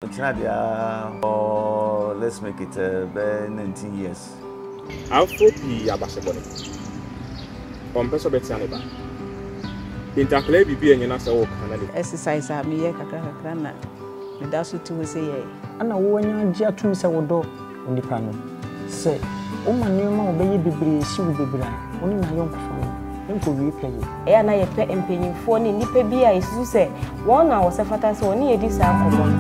Or let's make it 19 years. I'll be a basketball. Compeso Betianiba. Interplay be and you exercise me, Kakana. That's what you say. And I want you to say, Wodo, on the panel. Say, oh, my new mom, baby, she will be blind. Only my young family. Uncle replay. And I pay and penny for Nipe Bia is to say, 1 hour, Safata, so near this alcohol.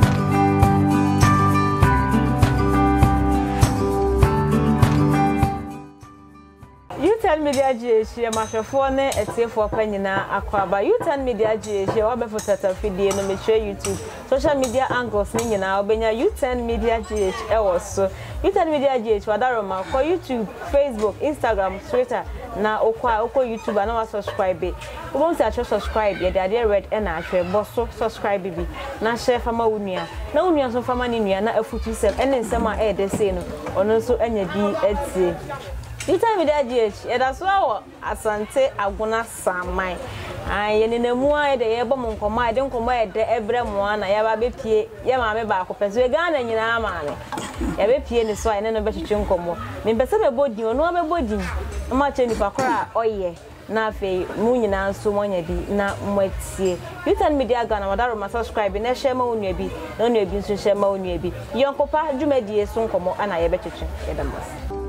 U10 Media GH, microphone, a safe for Penina, Aquaba. U10 Media GH, your other photo video, no mature YouTube, social media angles, now, Benya U10 Media GH, also. U10 Media GH, Wadaroma, for YouTube, Facebook, Instagram, Twitter, now, Oko YouTube, and now subscribe. We won't actually subscribe, yet, the idea red and actually, bosso, subscribe, baby. Now, share from Unia. No, we are so from Mania, not a foot yourself, and then some air, they say, or no, so any D. U10 Media GH, that's why Asante Aguna Samai. I in the moa, the Ebom command, don't command the every one. I have a baby, Yama back of Peswegan and Yamani. A baby in the swine and a better chunkomo. Nimpesa a body, no other body. Much any pakra, oh ye. Na fe munyina so monya bi na mwatie U10 Media Ghana wadaro ma subscribe na share ma onua bi na onua bi so share ma onua bi yonkopa dwumadie so nkomo ana ye becheche yedamas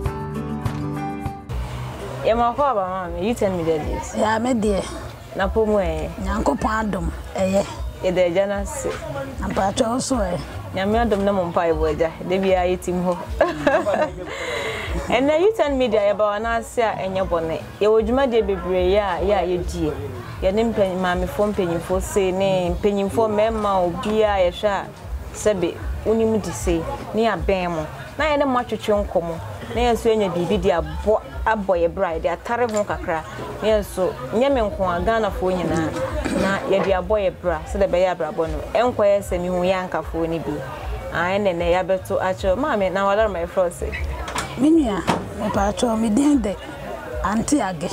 Yama kwa ba mama U10 Media GH. Ya me de. Na pomu e. Nyankopon adom eye. E de jana se. Na pacho so e. Nyame adom na mompa e boja. De bia yetim ho. And na U10 Media ya ba wana se a enye bone. Ye wodwuma de bebre ya ye die. Ye ne mame fo mpanyimfo se ne mpanyimfo mema obia ye hwa sebe unimu di se ne aben mo. Na ye ne matwetwe nkomo. Na ye so enya bibi di aboye bride atare ho kakra na so nyame nko Ghana fo nyina na ye di aboye bra so de be ya brabo no enko ye se mi hu yanka fo ni bi an ne ya beto acho mama na wadar my frost minua me pacho me dende Auntie Aggie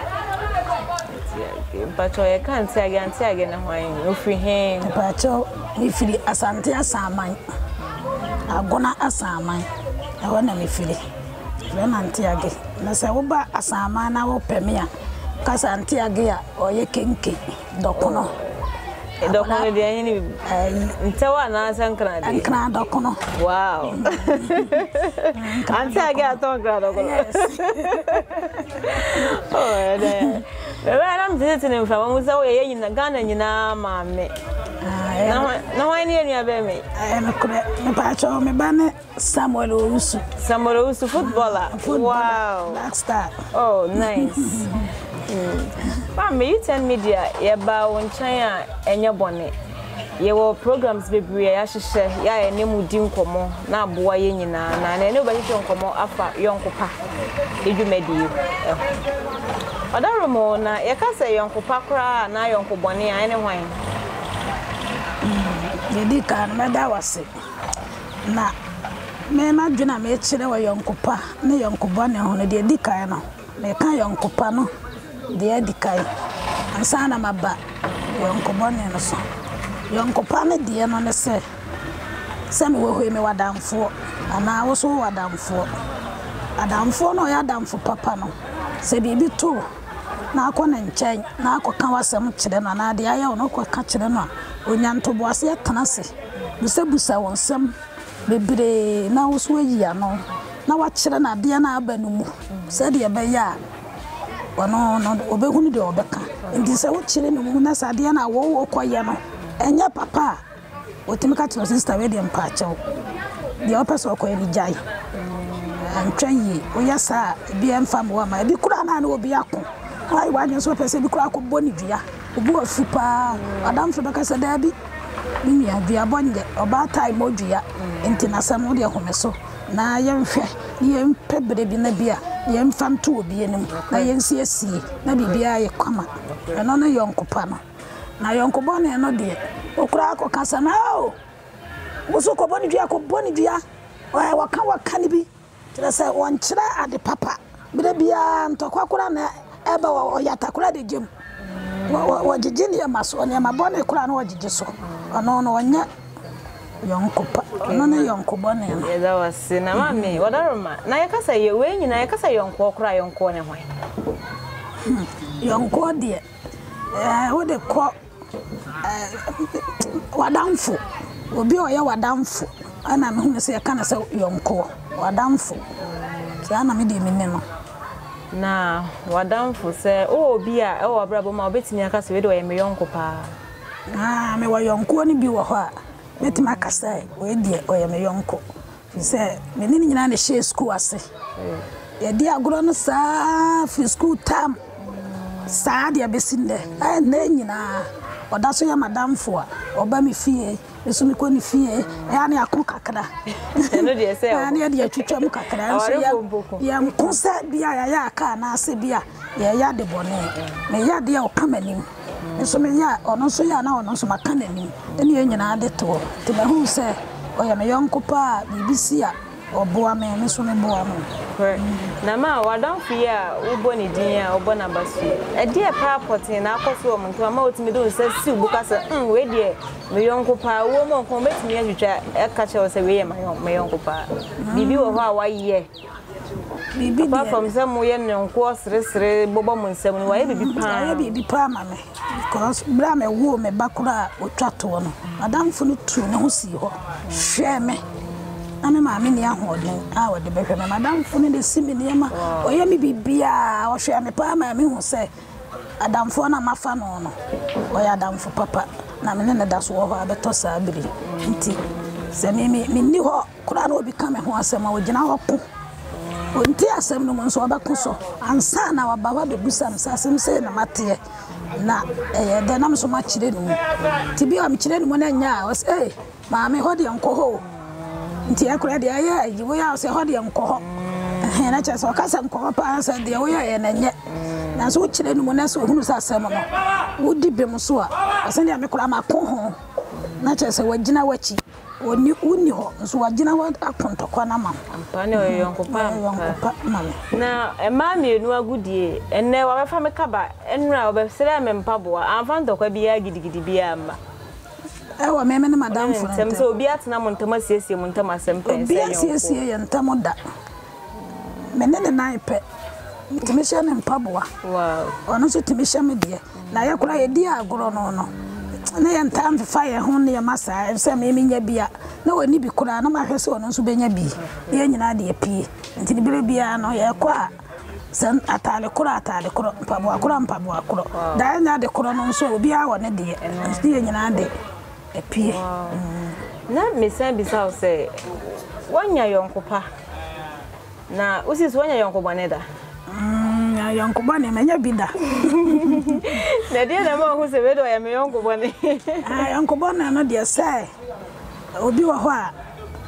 pacho ye kan Auntie Aggie na hwan no free hen pacho me free Asante Asaman Agona Asaman e wona me free Auntie Aggie na se wo ba asama na wo pemia kasa Auntie Aggie a oye kenke dokono dokono de anyi ni ntewa na sankra de ankra dokono wow Auntie Aggie aton dokono oh de I'm visiting from we say ye nyina Ghana nyina ma me na wani enu abe me me pacho me bane Samuel Owusu footballer wow black star oh nice me U10 Media ye ba won chan a enye bone ye wo programs bebre ya hyehyɛ ya ene mudi nkomo na aboa ye nyina na ene ba hyehyɛ nkomo afa yonkopa edwumadi Odaromo na ye ka se yonkopa kra na yonkobone a ene hwan Dedi kan me da wase na me na dwena me kire wa yonkopa ne yonkobone ho ne de di kan no me ka yonkopa no de di kan ansa na maba yonkobone no so yonkopa ne de no ne se me wo hwe me wadamfo ana wo so wadamfo adamfo no ya damfo papa no se bibi to na akọ na nchen na akọ kan wasem kire no na de aya no akọ ka kire no onyanto boase atanase busabusa wonsem bebre na woso ayiya no na wakire na de na aba no mu se de be ya wono no obehunu de obeka ndi se wo kire no mu na sa de na wo koye no enya papa otimika to sister we de mpacho de opeso koye ni jai antwaye oyasa bi emfam wa ma bi kura na obi akọ ai wadin so pese bi kura akọ boni dua obu afupa adam so beka sada bi mi ya dua bonde oba tai modua enti na sam de homeso na yemhwe yempe brebi na bia yemfa nto obi enim na yensiesie na bibia ye kwama eno no yonkopa no na yonkobo ne no de okura akọ kasa na o woso ko boni dua waka ni bi tira se won kira ade papa bire bia ntokwa kura na eba oyata kura de jem wajijini ya maso ne mabone kura no wajije so ono no wonya yonkopa no ne yonkobo ne no that was na mami wadaroma na yakasa ye we nyina yakasa yonko okra yonko ne hwan yonko de wo de ko wadamfo obi o ye wadamfo ana me hu se yakana se yonko wadamfo ti ana me de minne no na wadamfo se obi a e wo brabo ma obetimi akasa we de ye me yonko pa me wa yonko ni bi wo ho a metima akasa we de o ye me yonko fi se me ni nyina na she school ase ye di agro no sa fi school tam sa de abesinde na nyina oda so ya madam fo a oba me fie eso me ko ni fie ya na akon kakra no de se ya na de atwitwa mu kakra so ya nkosa bia ya aka na ase bia ya de bone me ya de o kamanim eso me ya ono so ya na ono so makananim eni nyina de to te me hu se o ya me yonko pa bibisi a oboa me me so me boa me na ma wadamfo ya ubo ni din a obo na basu e de passport na akoso o mto ma otimi do se si ubuka se we de me yonko pa wo mo ko betimi atwitwa e ka che o se we ye me yonko pa bibi wo ho a waye bibi pa from se mo ye nko sere bobo mo nsem ni waye bibi pa ma me because bra me wo me bakura otwa to no adamfo no tu ne ho si ho hwe me ame maami ni ahoden a wode behwe me madam funu de simi ne ma oye mi bibia o hwe me pa maami hu se adamfo na mafa no no oye adamfo papa na me ne da so ho abeto sa biri nti se mi ni ho kura na obi ka me ho asema o gina ho po o nti asem no mo so obako so ansa na waba wa bebusa no asem se na mate na de na me so ma kire no ti bi am kire no na nya o se maami ho de nko ho nti akura de aya ajiwo ya se ho de nko na cha so kasa nko pa sa de wo ya na nye na so kire no mo na so hunu sa asem no wo di bem so a asen de amekura ma ko ho na cha se wagina wachi oni uni ho so wagina wa akontokwa na ma ampane o yonko pa na ema mienu agudie enne wa befa me kaba enra obesere me mpaboa amfa ntokwa biya gidigidi biya ma ewa meme ne madam funa tem so obi atena mo ntama siesie mo ntama sempe obi asiesie ye ntamo da mene ne naipe timisha ne mpaboa wow ono so timisha me de na ye kura ye di agoro no no na ye ntam fa ye ho ne ye masa se meme nya bia na woni bi kura na ma hwese ono so benya bi ye nyina de pie nti ni bire bia no ye kwa san atale kura mpaboa kura da nya de kura no so obi a wone de nti ye nyina de epie na mesen bisa o se wanya yonko pa na usis wanya yonko baneda yonko bane menya bida na dia na mo hu se wedo ya me yonko bane yonko bane no dia sai obi wa ho a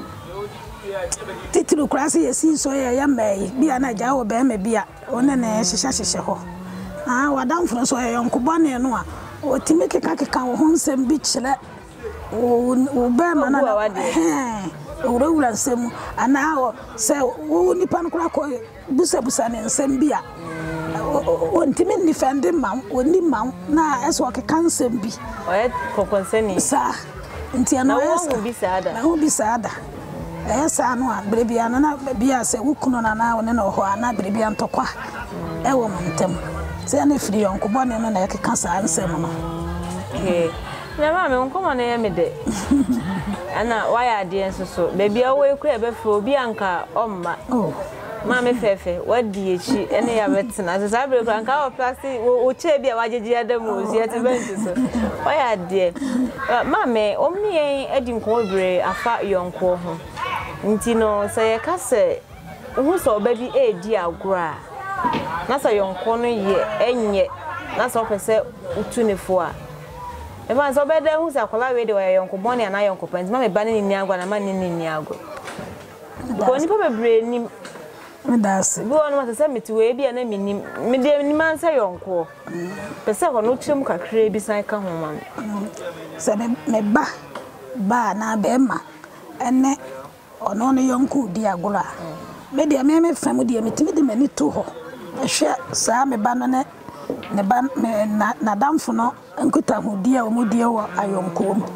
titulu klase yesi so ya mai bia na ja wo be me bia one na hihya ho wadamfo so yonko bane no a otimi keka wo ho nsem bi kire o be mana owura nsem ana o se wo nipa no kura ko busa ne nsem bia o ntimi ni fende mam oni mam na eso keka nsem bi o e kokonseni sa nti ana wo bisada na wo bisada sa no a brebia na bia se wukuno na wo ne no ho ana brebia ntokwa e wo mantem se na firi yonko bone no na keka sa nsem no na mama nkomo na yeme de ana waya ade enso baby awo ekura befo obi anka omma mama fefe wadi echi ene ya betina se sabre kura anka o plasti o che bia wagegi adam ozi ati benti so waya ade mama omni yen adi nko obre afa yonko ho nti no se ye kase hu so baby edi agura na sa yonko no ye enye na so pese utunefo a eva so bede hu sa kola we de wa yonko boni ana yonko penti ma me ba ne ni agwa na ma ne ni agwa ko ni pa bebre ni medase bi wonu ma se meti we bia na minim me de ni man se yonko pese ko no twem kakra bi san ka ho ma se me ba na be ma ene ono ne yonko di agwa me de me fam de metimi de mani to ho ehwe sa me ba no ne ba na damfo no nkuta ho dia o mu dia wo ayonko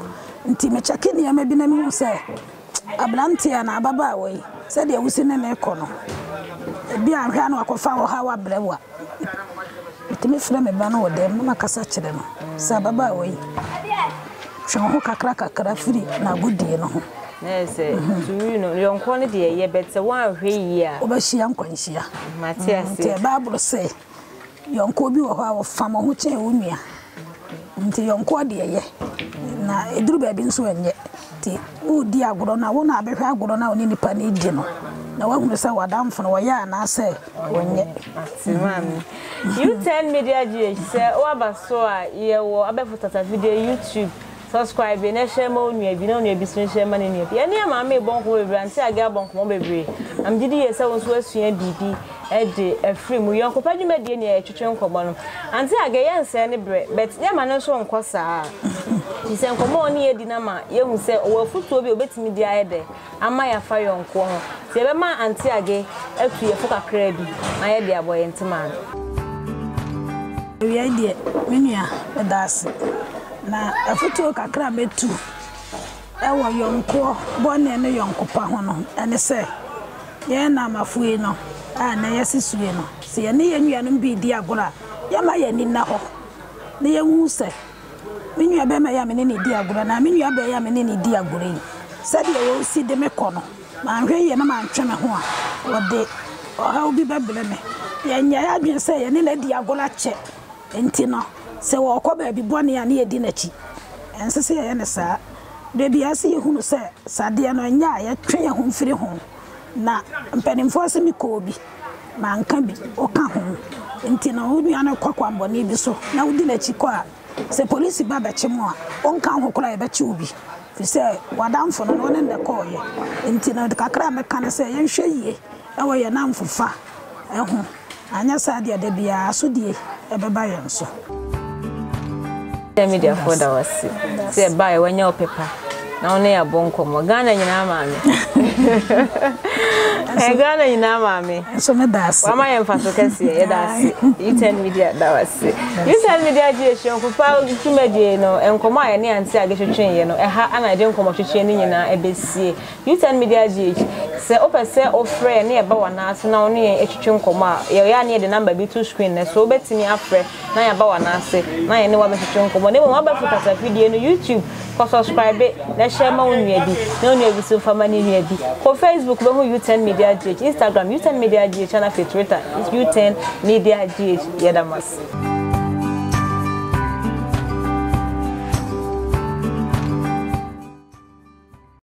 nti me check ni ama bi na me hu say abrantia na ababa we say de wusi ne na ekono bi anhwa na akofa wo ha wa brewa itimi frɛ me ba no wo dem na kasa kyerɛ no say ababa we hwe ho kakra firi na godie no ho yes tu no yonko ne de ye betse wan hwe yi a obahia nkwanhia Matias te Bible say yonko bi wo ho a wo fam ho kyɛn wo nua nti yonko de ye na eduru ba bi nso enye ti wo di agoro na wo na abehwe agoro na oni nipa ne di no na wa hunu say wadamfo no wo ya na say wonye Timami U10 Media GH say o abaso a ye wo abefotata video YouTube subscribe na share ma onua bi na onua bi so share ma ne nua bi ene ma me bonko bebre Auntie Aggie bonko bebre am gidi ye say won so asua bibi de afri mu yonko padwuma die ne etwetwe nkomo no Auntie Aggie ye nse ne bre but ye ma no so nko saa ti se nkomo oni ye di na ma ye hu se o afutuo bi obetimi di ayede ama ya fa yonko ho ti be ma Auntie Aggie atu ye fo kakra bi na ye de aboye ntima wi idea menua edase na afutuo kakra metu ewo yonko bone ne yonko pa ho no ene se ye na mafue no na yesisue no se ye ne yenua no bi di agora ye ma ye ni na ho ne ye hu se menua be ma ya me ne di agora na menua be ya me ne di agora yi se de wo si de me kono ma hwe ye na ma ntwe me ho a wo de o ha obi be ble me ye nya ya dwen se ye ne na di agora che enti no se wo ko ba bi bone ya ne ye di na chi ense se ye ne saa de bia se ye hunu se sade no nya ya twe ye ho mfiri ho na mpanimfo se mi ko bi ma nka bi o ka ho enti na wo nua na kwakwa mbone bi so na wo di na chi ko a se police ba ba chi mo a o nka ho kora ye ba chi obi fi se wadamfo no ne ne ko ye enti na kakra me ka ne se ye hwe yie e wo ye na mfofa e ho anya sade de bia so die e be ba ye nso media for that was say buy when your paper na one ya bonko mo Ghana nyina ma me Ghana nyina ma me so me das wa ma yem faso kase ye das U10 Media that was U10 Media GH ko pa tumedie no enkomo aye ne Auntie Aggie twetwen ye no e ha ana de enkomo twetwen ni nyina e besie U10 Media GH se opese ofre ne e ba wana aso na one e twetwen enkomo a ye ya ne de number bi to screen na so obetimi afre na ya ba wana ase na ye ne wa be twetwen enkomo ne mo ba futata video no YouTube ko subscribe na share ma onua bi na onua bi so fama ni nua bi ko Facebook be hu U10 Media GH Instagram U10 Media GH channel Twitter is U10 Media GH yadamas